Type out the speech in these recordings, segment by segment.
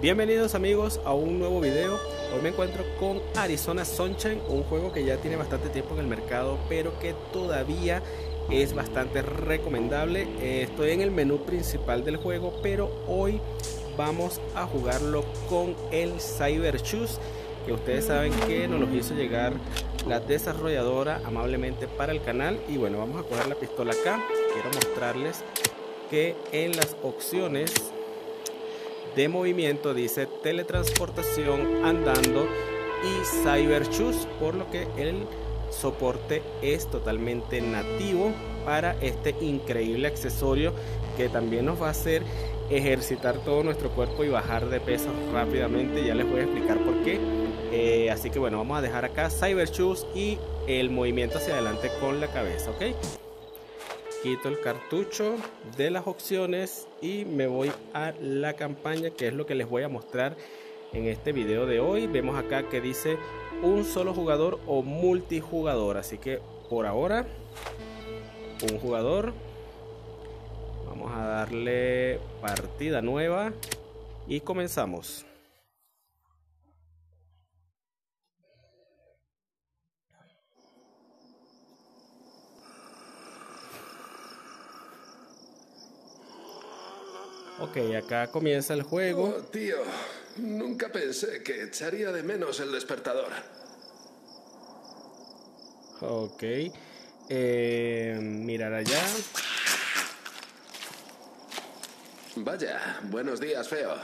Bienvenidos amigos a un nuevo video. Hoy me encuentro con Arizona Sunshine, un juego que ya tiene bastante tiempo en el mercado, pero que todavía es bastante recomendable. Estoy en el menú principal del juego, pero hoy vamos a jugarlo con el Cyber Shoes, que ustedes saben que nos los hizo llegar la desarrolladora amablemente para el canal. Y bueno, vamos a coger la pistola acá. Quiero mostrarles que en las opciones de movimiento dice teletransportación, andando y Cyber Shoes, por lo que el soporte es totalmente nativo para este increíble accesorio que también nos va a hacer ejercitar todo nuestro cuerpo y bajar de peso rápidamente. Ya les voy a explicar por qué. Así que bueno, vamos a dejar acá Cyber Shoes y el movimiento hacia adelante con la cabeza, ¿ok? Quito el cartucho de las opciones y me voy a la campaña, que es lo que les voy a mostrar en este video de hoy. Vemos acá que dice un solo jugador o multijugador, así que por ahora un jugador. Vamos a darle partida nueva y comenzamos. Ok, acá comienza el juego. Oh, tío, nunca pensé que echaría de menos el despertador. Ok, mirar allá. Vaya, buenos días, feo.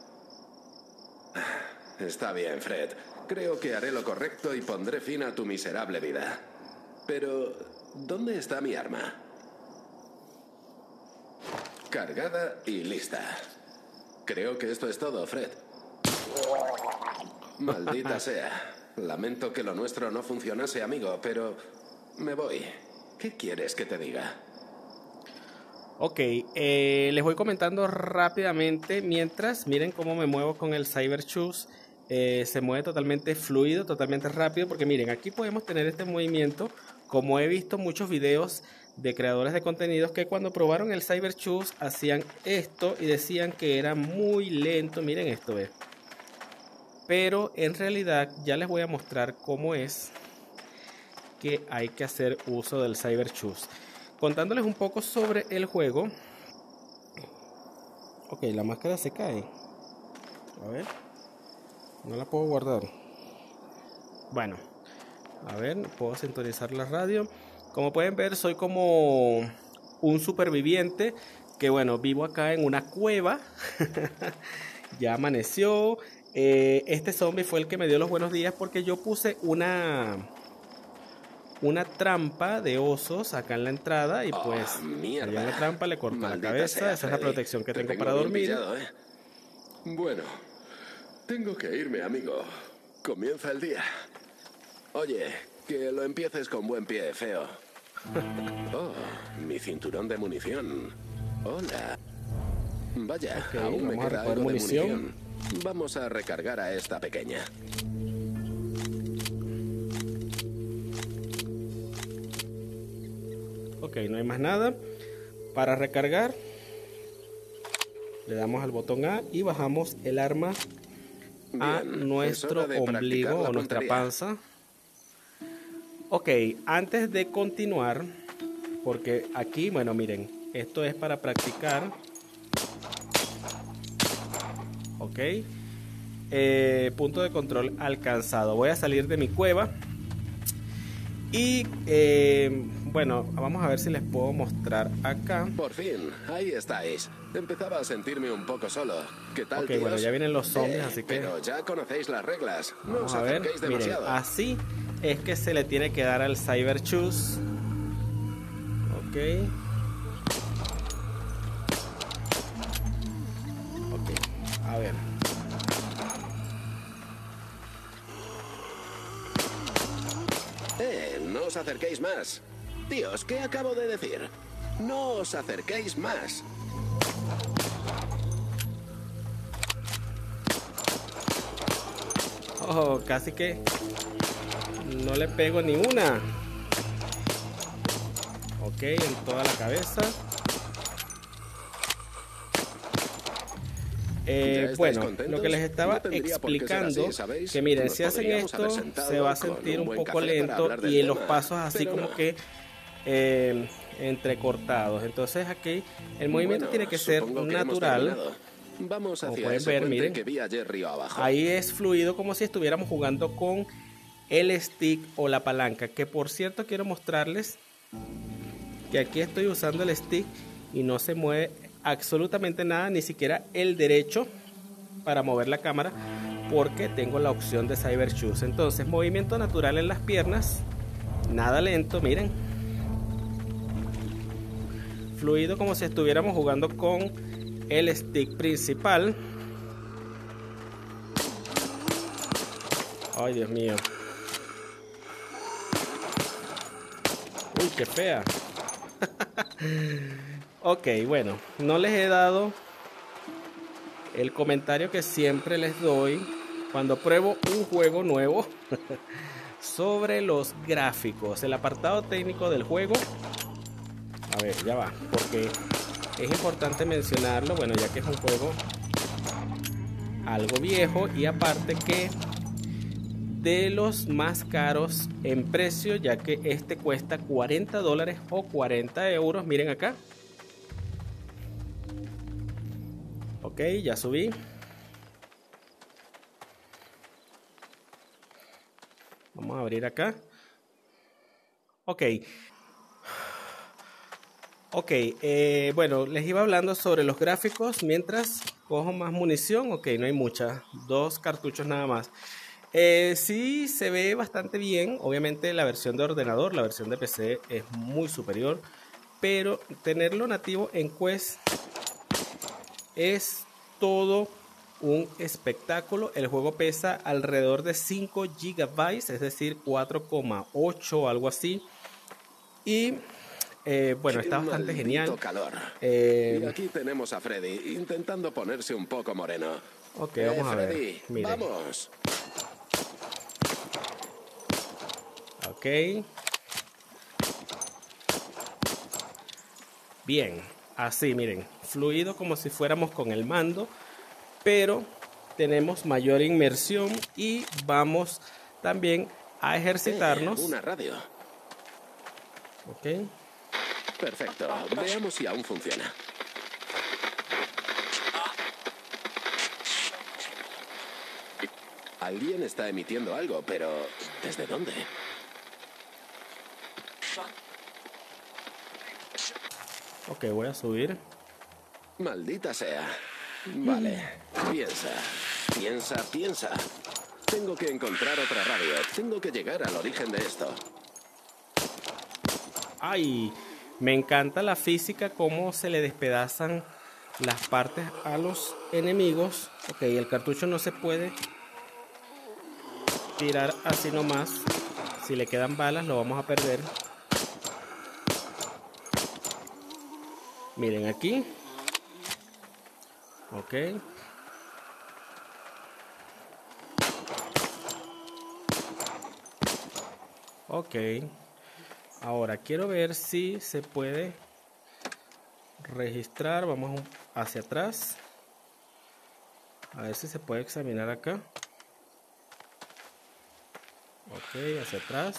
Está bien, Fred. Creo que haré lo correcto y pondré fin a tu miserable vida. Pero, ¿dónde está mi arma? Cargada y lista. Creo que esto es todo, Fred. Maldita sea. Lamento que lo nuestro no funcionase, amigo, pero me voy. ¿Qué quieres que te diga? Ok, les voy comentando rápidamente mientras. Miren cómo me muevo con el Cyber Shoes. Se mueve totalmente fluido, totalmente rápido, porque miren, aquí podemos tener este movimiento. Como he visto muchos videos de creadores de contenidos que cuando probaron el Cyber Shoes hacían esto y decían que era muy lento. Miren esto, ¿ves? Pero en realidad ya les voy a mostrar cómo es que hay que hacer uso del Cyber Shoes. Contándoles un poco sobre el juego. Ok, la máscara se cae. A ver. No la puedo guardar. Bueno. A ver, puedo sintonizar la radio. Como pueden ver, soy como un superviviente. Que bueno, vivo acá en una cueva. Ya amaneció. Este zombie fue el que me dio los buenos días porque yo puse una trampa de osos acá en la entrada y pues cayó en la trampa, le cortó la cabeza. Sea, esa es la protección que tengo para dormir. Pillado, ¿eh? Bueno, tengo que irme, amigo. Comienza el día. Oye, que lo empieces con buen pie, feo. Oh, mi cinturón de munición. Hola. Vaya, okay, aún me queda algo de munición. Vamos a recargar a esta pequeña. Ok, no hay más nada. Para recargar, le damos al botón A y bajamos el arma a nuestro ombligo o nuestra panza. Ok, antes de continuar, porque aquí, bueno, miren, esto es para practicar. Ok, punto de control alcanzado. Voy a salir de mi cueva. Y bueno, vamos a ver si les puedo mostrar acá. Por fin, ahí estáis. Empezaba a sentirme un poco solo. ¿Qué tal, tíos? Bueno, ya vienen los zombies, así que... Pero ya conocéis las reglas. No vamos os a ver, demasiado. miren, así es que se le tiene que dar al Cyber Shoes. Ok. Ok, a ver. No os acerquéis más. Tíos, ¿qué acabo de decir? No os acerquéis más. Oh, casi que no le pego ni una. Ok, en toda la cabeza. Bueno, lo que les estaba explicando, que miren, si hacen esto se va a sentir un poco lento y los pasos así como que entrecortados. Entonces aquí el movimiento tiene que ser natural. Vamos Como hacia pueden ese ver, puente miren, que vi ayer río abajo. ahí es fluido como si estuviéramos jugando con el stick o la palanca. Que por cierto quiero mostrarles que aquí estoy usando el stick y no se mueve absolutamente nada, ni siquiera el derecho para mover la cámara, porque tengo la opción de Cyber Shoes. Entonces, movimiento natural en las piernas, nada lento, miren, fluido como si estuviéramos jugando con el stick principal. Ay, Dios mío. Uy, qué fea. Ok, bueno, no les he dado el comentario que siempre les doy cuando pruebo un juego nuevo sobre los gráficos, el apartado técnico del juego. A ver, ya va, porque es importante mencionarlo, bueno, ya que es un juego algo viejo y aparte que de los más caros en precio, ya que este cuesta $40 o 40 euros. Miren acá. Ok, ya subí. Vamos a abrir acá. Ok. Ok, bueno, les iba hablando sobre los gráficos mientras cojo más munición. Ok, no hay mucha, 2 cartuchos nada más. Sí se ve bastante bien. Obviamente la versión de ordenador, la versión de PC es muy superior, pero tenerlo nativo en Quest es todo un espectáculo. El juego pesa alrededor de 5 GB, es decir 4,8 o algo así. Y bueno, está bastante genial. Calor. Y aquí tenemos a Freddy intentando ponerse un poco moreno. Ok, vamos a Freddy, ver. Miren. Vamos. Ok. Bien, así miren, fluido como si fuéramos con el mando, pero tenemos mayor inmersión y vamos también a ejercitarnos. Una radio. Ok. Perfecto, veamos si aún funciona. Alguien está emitiendo algo, pero ¿desde dónde? Ok, voy a subir. Maldita sea. Vale, piensa. Tengo que encontrar otra radio. Tengo que llegar al origen de esto. Ay, me encanta la física, cómo se le despedazan las partes a los enemigos. Ok, el cartucho no se puede tirar así nomás. Si le quedan balas lo vamos a perder. Miren aquí. Ok. Ok. Ahora quiero ver si se puede registrar. Vamos hacia atrás. A ver si se puede examinar acá. Ok, hacia atrás.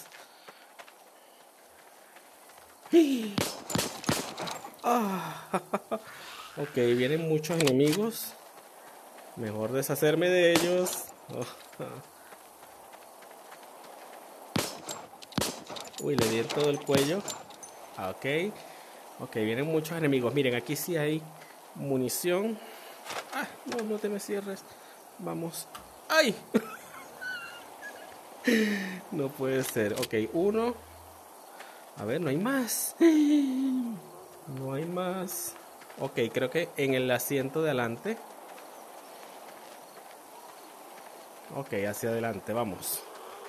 Ah. Ok, vienen muchos enemigos. Mejor deshacerme de ellos. Uy, le di en todo el cuello. Ok. Ok, vienen muchos enemigos. Miren, aquí sí hay munición. Ah, no te me cierres. Vamos. ¡Ay! No puede ser. Ok, uno. A ver, no hay más. No hay más. Ok, creo que en el asiento de adelante. Ok, hacia adelante, vamos.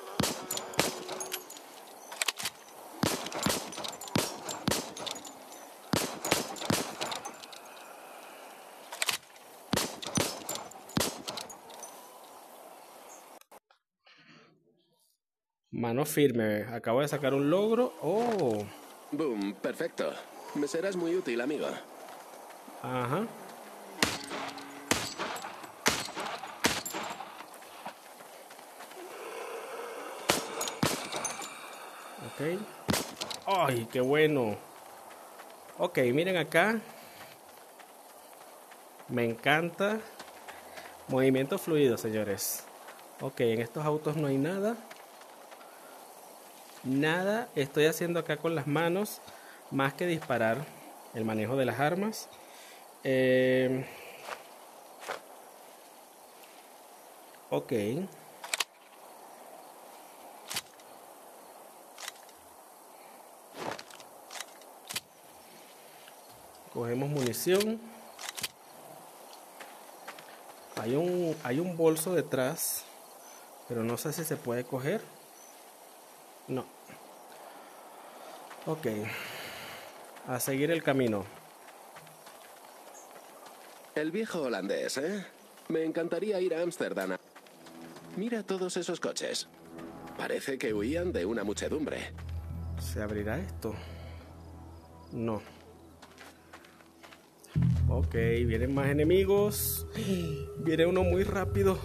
Mano firme, acabo de sacar un logro. Oh. Boom, perfecto. Me serás muy útil, amigo. Ajá. Ok. ¡Ay, qué bueno! Ok, miren acá. Me encanta. Movimiento fluido, señores. Ok, en estos autos no hay nada. Nada estoy haciendo acá con las manos. Más que disparar. El manejo de las armas. Ok. Cogemos munición. Hay un bolso detrás, pero no sé si se puede coger. No. Ok. A seguir el camino. El viejo holandés, ¿eh? Me encantaría ir a Ámsterdam. Mira todos esos coches. Parece que huían de una muchedumbre. ¿Se abrirá esto? No. Ok, vienen más enemigos. Viene uno muy rápido.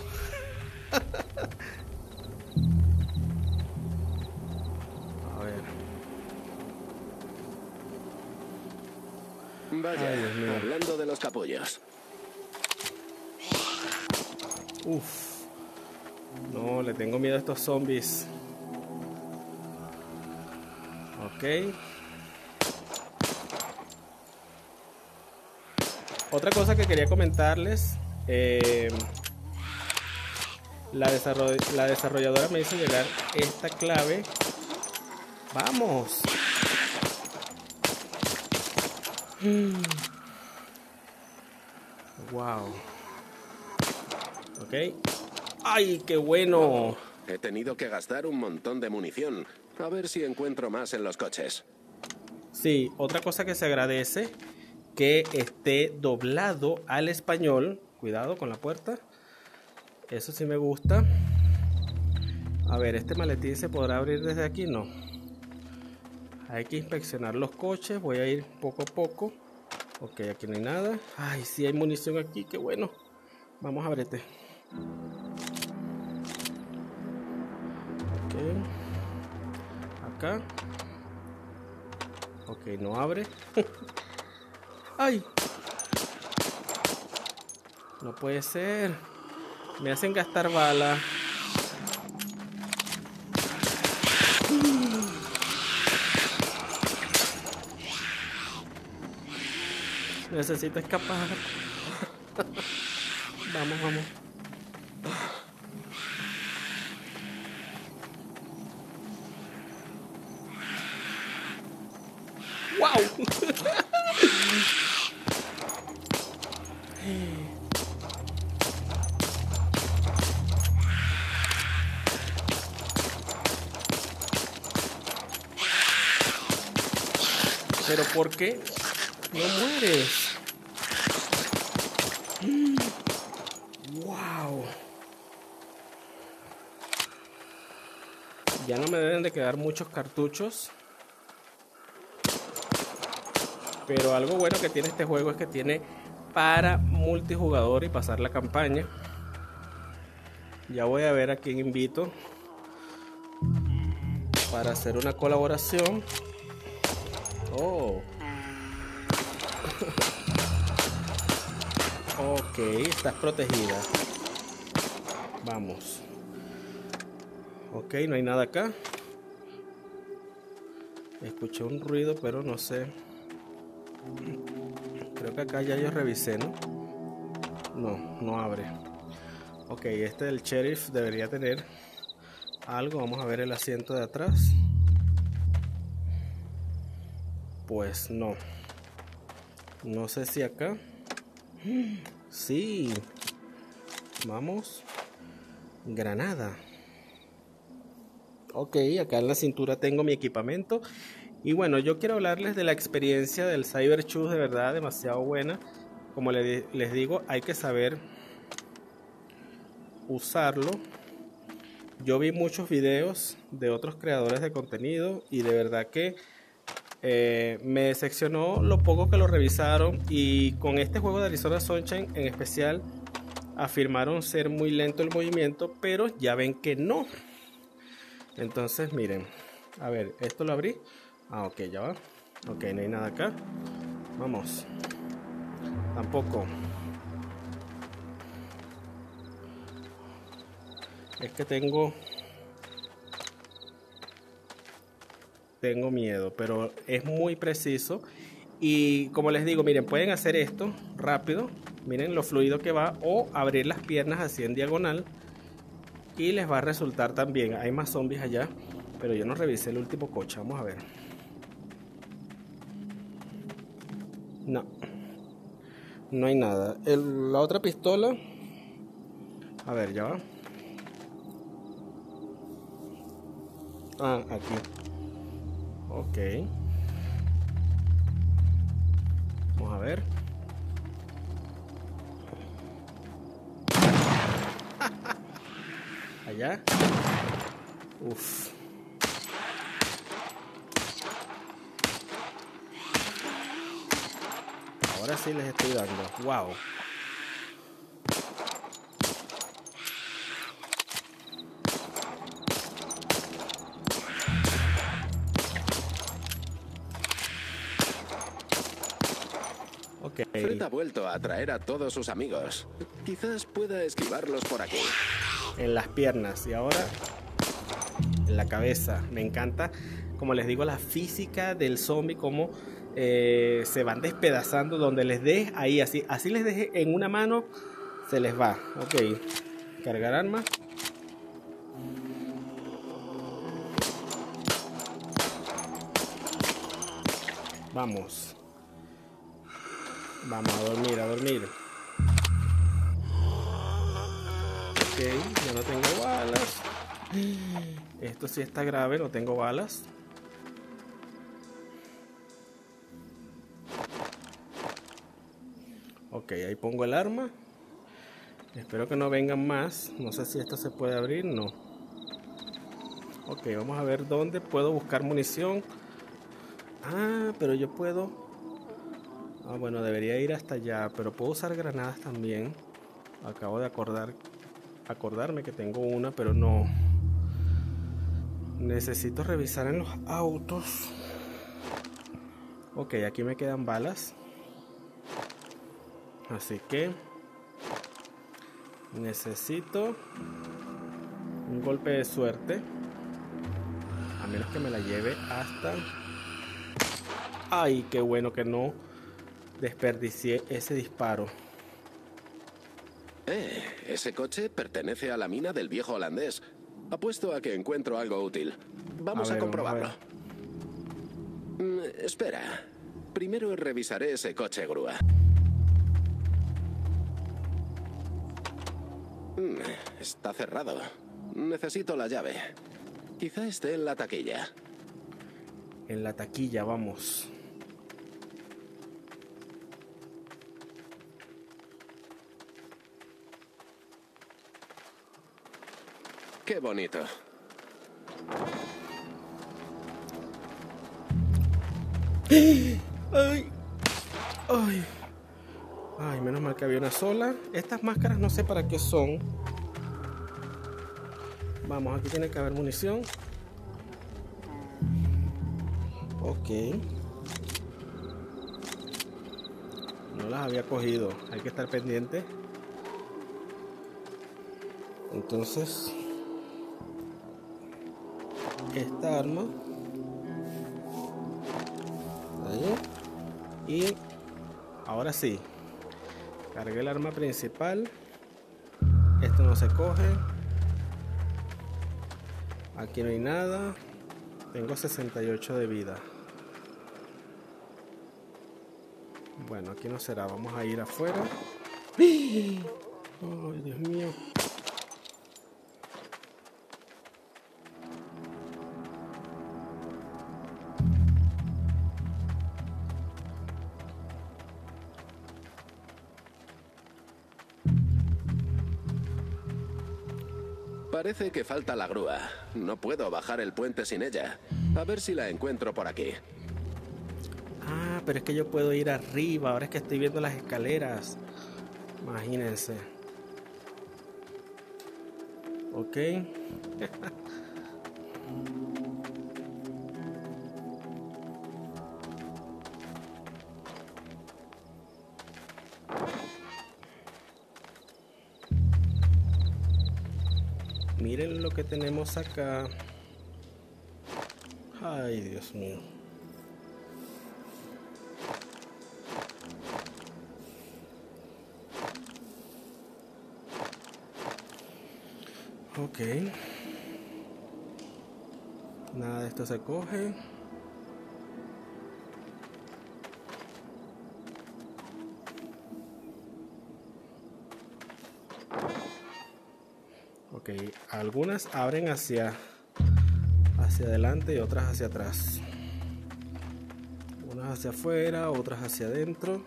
A ver. Vaya, Ay, Dios mío. hablando de los capullos. Uf. No, le tengo miedo a estos zombies. Ok. Otra cosa que quería comentarles. La desarrolladora me hizo llegar esta clave. ¡Vamos! Wow. Ok. ¡Ay, qué bueno! He tenido que gastar un montón de munición. A ver si encuentro más en los coches. Sí, otra cosa que se agradece, que esté doblado al español. Cuidado con la puerta. Eso sí me gusta. A ver, ¿este maletín se podrá abrir desde aquí? No. Hay que inspeccionar los coches. Voy a ir poco a poco. Ok, aquí no hay nada. Ay, sí hay munición aquí, qué bueno. Vamos a abrirte. Ok. Acá. Ok, no abre. ¡Ay! No puede ser. Me hacen gastar bala. Necesito escapar. Vamos, vamos. ¡Wow! ¿Pero por qué no mueres? ¡Wow! Ya no me deben de quedar muchos cartuchos. Pero algo bueno que tiene este juego es que tiene para multijugador y pasar la campaña. Ya voy a ver a quién invito para hacer una colaboración. Oh. Ok, estás protegida. Vamos. Ok, no hay nada acá. Escuché un ruido, pero no sé. Creo que acá ya yo revisé, ¿no? No, no abre. Ok, este del sheriff debería tener algo. Vamos a ver el asiento de atrás. Pues no. No sé si acá. Sí. Vamos. Granada. Ok, acá en la cintura tengo mi equipamiento. Y bueno, yo quiero hablarles de la experiencia del Cyber Choose, de verdad demasiado buena. Como les digo, hay que saber usarlo. Yo vi muchos videos de otros creadores de contenido y de verdad que me decepcionó lo poco que lo revisaron. Y con este juego de Arizona Sunshine en especial, afirmaron ser muy lento el movimiento, pero ya ven que no. Entonces miren, A ver, ¿esto lo abrí? Ah, ok, ya va. Ok, no hay nada acá. Vamos. Tampoco. Es que tengo miedo, pero es muy preciso. Y como les digo, miren, pueden hacer esto rápido. Miren lo fluido que va. O abrir las piernas así en diagonal. Y les va a resultar también. Hay más zombies allá. Pero yo no revisé el último coche. Vamos a ver. No. No hay nada. La otra pistola. A ver, ya va. Ah, aquí. Ok. Vamos a ver. Allá. Uf. Ahora sí les estoy dando. Wow. Ok. Fred ha vuelto a atraer a todos sus amigos. Quizás pueda esquivarlos por aquí. En las piernas y ahora en la cabeza. Me encanta, como les digo, la física del zombie, como se van despedazando donde les deje ahí, así les deje en una mano, se les va. Ok, cargar arma. Vamos. Vamos a dormir, a dormir. Ok, ya no tengo balas. Esto sí está grave, no tengo balas. Ok, ahí pongo el arma. Espero que no vengan más. No sé si esto se puede abrir, no. Ok, vamos a ver dónde puedo buscar munición. Ah, pero yo puedo... Ah, bueno, debería ir hasta allá, pero puedo usar granadas también. Acabo de acordarme que tengo una, pero no. Necesito revisar en los autos. Ok, aquí me quedan balas. Así que necesito un golpe de suerte. A menos que me la lleve hasta... Ay, qué bueno que no desperdicié ese disparo. Ese coche pertenece a la mina del viejo holandés. Apuesto a que encuentro algo útil. Vamos a comprobarlo. Espera. Primero revisaré ese coche grúa. Está cerrado. Necesito la llave. Quizá esté en la taquilla. En la taquilla, vamos. Qué bonito. ¡Ay! ¡Ay! Ay, menos mal que había una sola. Estas máscaras no sé para qué son. Vamos, aquí tiene que haber munición. Ok. No las había cogido. Hay que estar pendiente. Entonces, esta arma. Ahí. Y ahora sí. Cargué el arma principal. Esto no se coge. Aquí no hay nada. Tengo 68 de vida. Bueno, aquí no será. Vamos a ir afuera. ¡Ay, Dios mío! Parece que falta la grúa. No puedo bajar el puente sin ella. A ver si la encuentro por aquí. Ah, pero es que yo puedo ir arriba. Ahora es que estoy viendo las escaleras. Imagínense. Ok. miren lo que tenemos acá. Ay, Dios mío. Ok. Nada de esto se coge. Ok, algunas abren hacia adelante y otras hacia atrás. Unas hacia afuera, otras hacia adentro.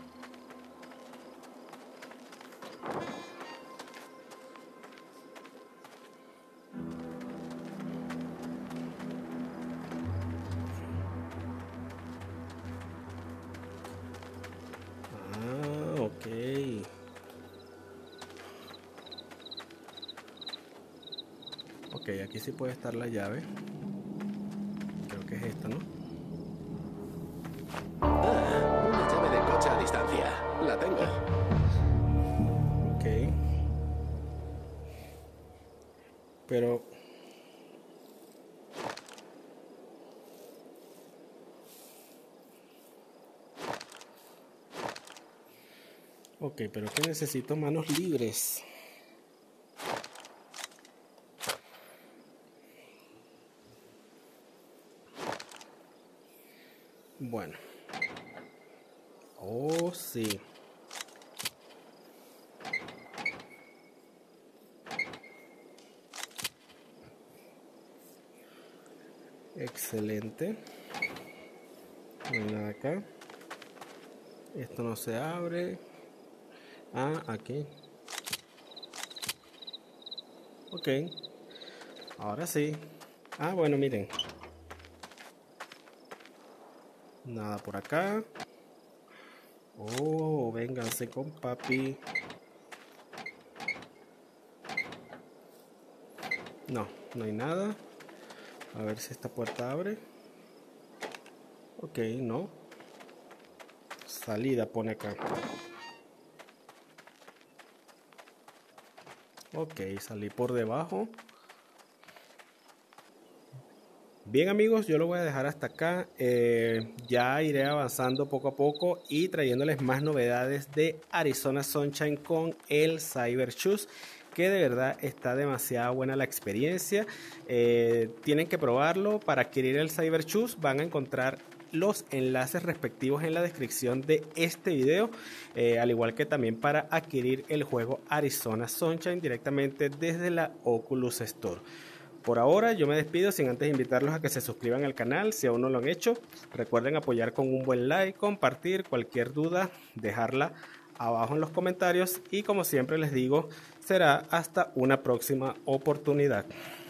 Ah, ok. Ok, aquí sí puede estar la llave. Creo que es esta, ¿no? Una llave de coche a distancia. La tengo. Ok. Pero... ok, pero que necesito manos libres. Bueno. Oh, sí. Excelente. No hay nada acá. Esto no se abre. Ah, aquí. Ok. Ahora sí. Ah, bueno, miren. Nada por acá. Oh, vénganse con papi. No, no hay nada. A ver si esta puerta abre. Ok, no. Salida pone acá. Ok, salí por debajo. Bien amigos, yo lo voy a dejar hasta acá. Ya iré avanzando poco a poco y trayéndoles más novedades de Arizona Sunshine con el Cyber Shoes, que de verdad está demasiado buena la experiencia. Tienen que probarlo. Para adquirir el Cyber Shoes van a encontrar los enlaces respectivos en la descripción de este video, al igual que también para adquirir el juego Arizona Sunshine directamente desde la Oculus Store. Por ahora yo me despido sin antes invitarlos a que se suscriban al canal si aún no lo han hecho. Recuerden apoyar con un buen like, compartir, cualquier duda, dejarla abajo en los comentarios y como siempre les digo, será hasta una próxima oportunidad.